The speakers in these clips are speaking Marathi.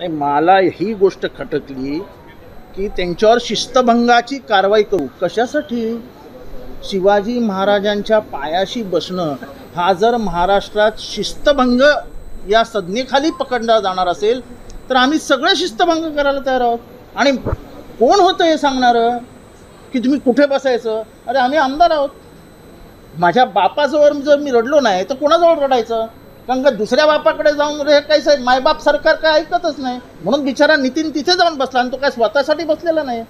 नाही, मला ही गोष्ट खटकली की त्यांच्यावर शिस्तभंगाची कारवाई करू कशासाठी? शिवाजी महाराजांच्या पायाशी बसणं हा जर महाराष्ट्रात शिस्तभंग या संज्ञेखाली पकडला जाणार असेल तर आम्ही सगळे शिस्तभंग करायला तयार आहोत. आणि कोण होतं हे सांगणारं की तुम्ही कुठे बसायचं? अरे आम्ही आमदार आहोत. माझ्या बापाजवळ जर मी रडलो नाही तर कोणाजवळ रडायचं? कारण का दुसऱ्या बापाकडे जाऊन रे काही साहेब मायबाप सरकार काय ऐकतच नाही, म्हणून बिचारा नितीन तिथे जाऊन बसला आणि तो काय स्वतःसाठी बसलेला नाही.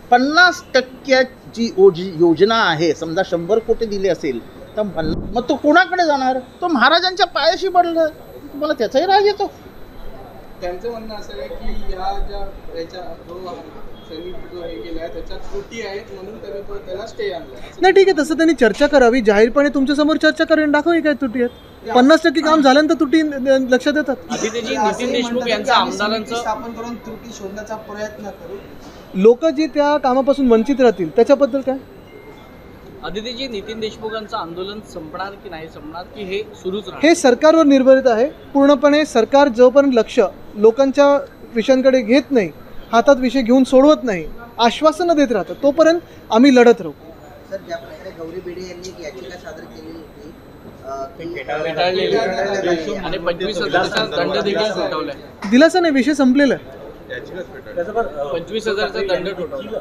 50% जी योजना आहे, समजा 100 कोटी दिले असेल तर मग तो कोणाकडे जाणार? तो महाराजांच्या पायाशी पडला. तुम्हाला त्याचाही राग येतो? त्यांचं म्हणणं असं आहे की या याच्या जो सैनिक जो हे केला आहे त्याच्यात त्रुटी आहेत म्हणून त्याला स्टे आणला. नाही ठीक आहे, तसं त्यांनी चर्चा करावी, जाहीरपणे तुमच्यासमोर चर्चा करून दाखवावी काय त्रुटी आहेत. 50% काम झाल्यानंतर त्रुटी लक्षात येतात. आदित्यजी नितीन देशमुख यांचं आमदारांचं स्थापन करून त्रुटी शोधण्याचा प्रयत्न करू. लोक जे त्या कामापासून वंचित राहतील त्याच्याबद्दल काय? आदित्यजी नितीन देशमुखांचं आंदोलन संपणार की नाही संपणार की हे सुरूच राहणार? हे सरकारवर निर्भरित आहे पूर्णपणे. सरकार जोपर्यंत लक्ष लोकांच्या विषयांकडे घेत नाही, हातात विषय घेऊन सोडवत नाही, आश्वासनं देत राहतात, तोपर्यंत आम्ही लढत राहू. सर, ज्या प्रकारे गौरी बेडे यांनी एक याचिका सादर केली होती आणि 25,000चा दंड देखील ठोठावलाय. दिलासा नाही, विषय संपलेला आहे. 25,000चा दंड ठोठावला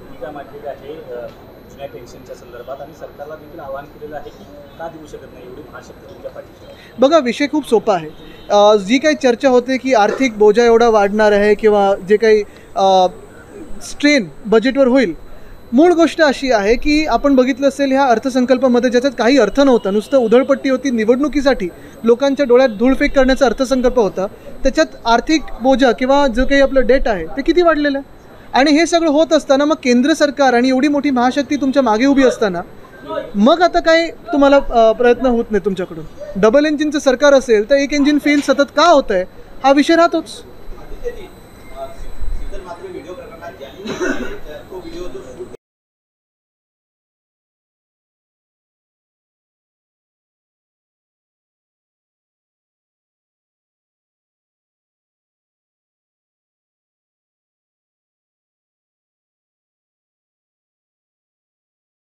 पेन्शनच्या संदर्भात आणि सरकारला देखील आवाहन केलेलं आहे की का देऊ शकत नाही एवढी महाशक्ती तुमच्या पाठीशी? बघा, विषय खूप सोपा आहे. जी काही चर्चा होते की आर्थिक बोजा एवढा वाढणार आहे किंवा जे काही स्ट्रेन बजेटवर होईल, मूळ गोष्ट अशी आहे की आपण बघितलं असेल ह्या अर्थसंकल्पामध्ये ज्याच्यात काही अर्थ नव्हता, नुसतं उधळपट्टी होती. निवडणुकीसाठी लोकांच्या डोळ्यात धूळफेक करण्याचा अर्थसंकल्प होता. त्याच्यात आर्थिक बोजा किंवा जो काही आपलं डेट आहे ते किती वाढलेलं आहे. आणि हे सगळं होत असताना मग केंद्र सरकार आणि एवढी मोठी महाशक्ती तुमच्या मागे उभी असताना मग आता काय तुम्हाला प्रयत्न होत नाही तुमच्याकडून? डबल इंजिनचं सरकार असेल तर एक इंजिन फेल सतत का होत आहे हा विषय राहतोच.